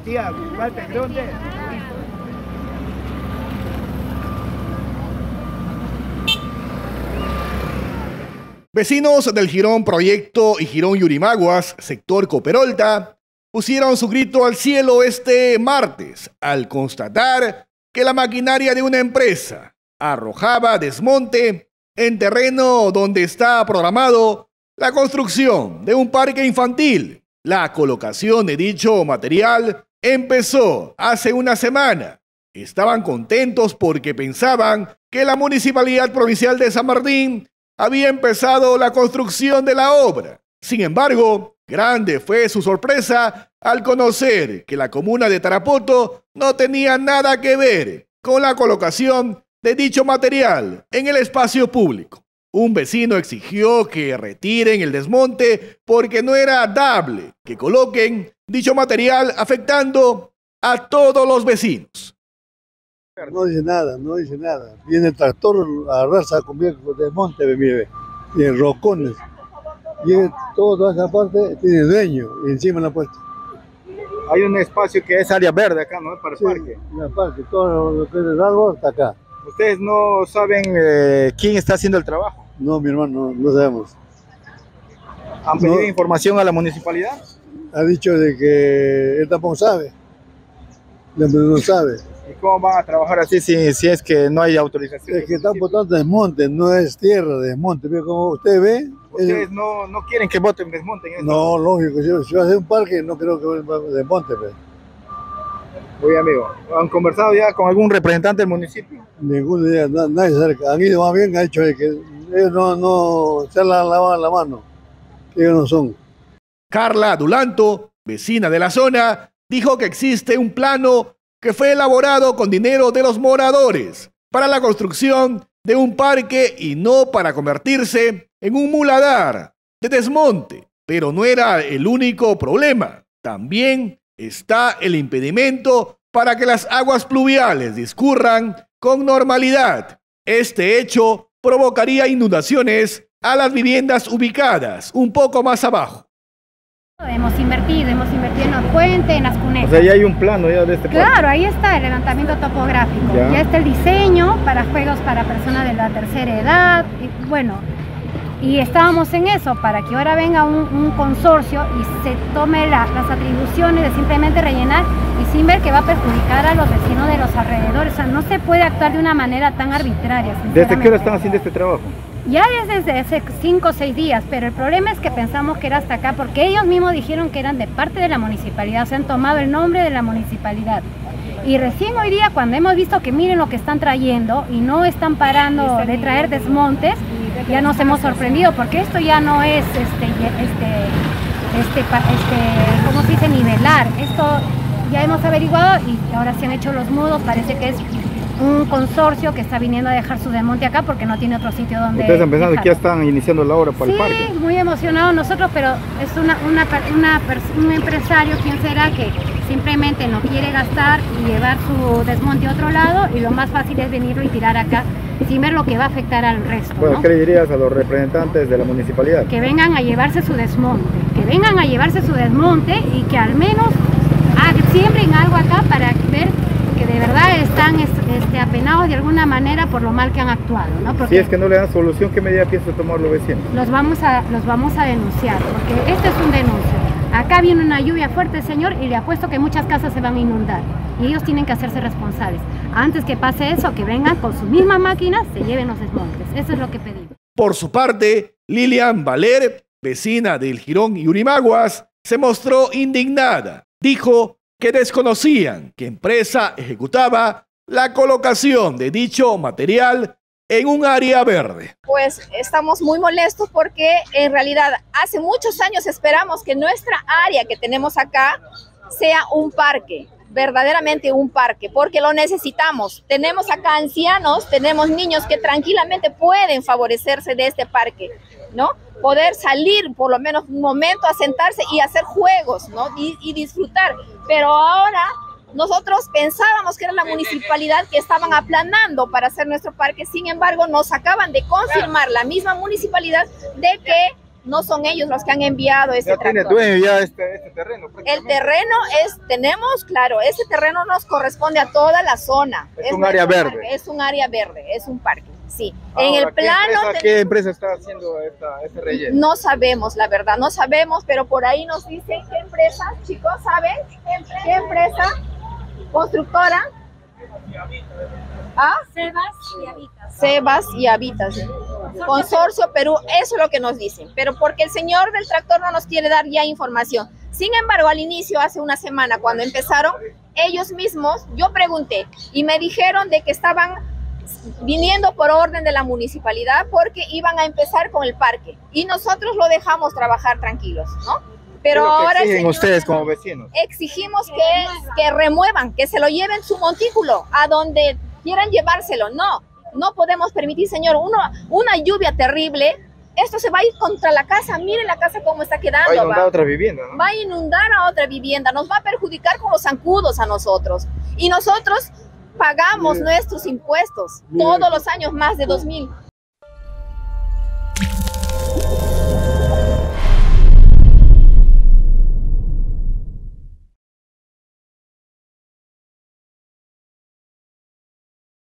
tía, falta en dónde. Vecinos del Jirón Proyecto y Jirón Yurimaguas, sector Cooperolta, pusieron su grito al cielo este martes al constatar que la maquinaria de una empresa arrojaba desmonte en terreno donde está programado la construcción de un parque infantil. La colocación de dicho material empezó hace una semana. Estaban contentos porque pensaban que la Municipalidad Provincial de San Martín había empezado la construcción de la obra. Sin embargo, grande fue su sorpresa al conocer que la comuna de Tarapoto no tenía nada que ver con la colocación de dicho material en el espacio público. Un vecino exigió que retiren el desmonte porque no era dable que coloquen dicho material afectando a todos los vecinos. No dice nada, no dice nada. Viene el tractor a arrasa con desmonte, mire, tiene rocones. Y toda esa parte tiene dueño y encima la puesta. Hay un espacio que es área verde acá, ¿no? Para el parque. La parque, todo lo que es el árbol está acá. ¿Ustedes no saben quién está haciendo el trabajo? No, mi hermano, no sabemos. ¿Han pedido información a la municipalidad? Ha dicho de que él tampoco sabe. No sabe. ¿Y cómo van a trabajar así si es que no hay autorización? Es que están botando desmonte, no es tierra de desmonte. Como usted ve... ¿Ustedes no quieren que boten desmonten eso? No, lógico. Si va a hacer un parque, no creo que desmonte. Pues. Oye, amigo, ¿han conversado ya con algún representante del municipio? Ninguna idea, nadie cerca. Han ido más bien, ha dicho que ellos no se lavan la mano. Ellos no son. Carla Dulanto, vecina de la zona, dijo que existe un plano que fue elaborado con dinero de los moradores para la construcción de un parque y no para convertirse en un muladar de desmonte. Pero no era el único problema. También está el impedimento para que las aguas pluviales discurran con normalidad. Este hecho provocaría inundaciones a las viviendas ubicadas un poco más abajo. Hemos invertido en los puentes, en las cunetas. O sea, ya hay un plano ya de este Claro, parque. ahí está el levantamiento topográfico. Ya está el diseño para juegos para personas de la tercera edad. Y estábamos en eso para que ahora venga un consorcio y se tome las atribuciones de simplemente rellenar y sin ver que va a perjudicar a los vecinos de los alrededores. O sea, no se puede actuar de una manera tan arbitraria. ¿Desde qué hora están haciendo este trabajo? Ya desde hace 5 o 6 días, pero el problema es que pensamos que era hasta acá porque ellos mismos dijeron que eran de parte de la municipalidad, se han tomado el nombre de la municipalidad. Y recién hoy día, cuando hemos visto que miren lo que están trayendo y no están parando de traer desmontes, ya nos hemos sorprendido porque esto ya no es ¿cómo se dice? Nivelar. Esto ya hemos averiguado y ahora se han hecho los mudos, parece que es un consorcio que está viniendo a dejar su desmonte acá porque no tiene otro sitio donde Ustedes están pensando dejarlo. que ya están iniciando la obra para el parque. Sí, muy emocionados nosotros, pero es un empresario, ¿quién será? Que simplemente no quiere gastar y llevar su desmonte a otro lado y lo más fácil es venirlo y tirar acá sin ver lo que va a afectar al resto. Bueno, ¿no? ¿qué le dirías a los representantes de la municipalidad? Que vengan a llevarse su desmonte, y que al menos siembren algo acá para ver que de verdad están apenados de alguna manera por lo mal que han actuado, ¿no? Porque si es que no le dan solución, ¿qué medida piensan tomar los vecinos? los vamos a denunciar, porque este es un denuncio. Acá viene una lluvia fuerte, señor, y le apuesto que muchas casas se van a inundar. Y ellos tienen que hacerse responsables. Antes que pase eso, que vengan con sus mismas máquinas, se lleven los desmontes. Eso es lo que pedimos. Por su parte, Lilian Valer, vecina del Jirón Yurimaguas, se mostró indignada. Dijo que desconocían qué empresa ejecutaba la colocación de dicho material en un área verde. Pues estamos muy molestos porque en realidad hace muchos años esperamos que nuestra área que tenemos acá sea un parque, verdaderamente un parque, porque lo necesitamos. Tenemos acá ancianos, tenemos niños que tranquilamente pueden favorecerse de este parque, ¿no? Poder salir por lo menos un momento a sentarse y hacer juegos, ¿no? Y disfrutar. Pero ahora nosotros pensábamos que era la municipalidad que estaban aplanando para hacer nuestro parque, sin embargo nos acaban de confirmar la misma municipalidad de que no son ellos los que han enviado ese Ya tiene tractor. dueño ya este terreno. El prácticamente. terreno tenemos, claro, ese terreno nos corresponde a toda la zona. Es un área nuestro verde. parque, es un área verde, es un parque, sí. Ahora, en el plano ¿qué empresa está haciendo este relleno? no sabemos, la verdad, no sabemos, pero por ahí nos dicen qué empresa, chicos, ¿saben? ¿Qué empresa? ¿Constructora? ¿Ah? Sebas y Habitas. Consorcio Perú, eso es lo que nos dicen, pero porque el señor del tractor no nos quiere dar ya información. Sin embargo, al inicio, hace una semana, cuando empezaron, ellos mismos, yo pregunté y me dijeron de que estaban viniendo por orden de la municipalidad porque iban a empezar con el parque y nosotros lo dejamos trabajar tranquilos, ¿no? Pero ¿Qué es lo que ahora el exigen señor ustedes como vecinos? exigimos que remuevan, que se lo lleven su montículo a donde quieran llevárselo. No podemos permitir, señor, una lluvia terrible. Esto se va a ir contra la casa. Miren la casa cómo está quedando. Va a inundar otra vivienda, ¿no? Va a inundar a otra vivienda. Nos va a perjudicar con los zancudos a nosotros. Y nosotros pagamos nuestros impuestos todos los años, más de 2.000.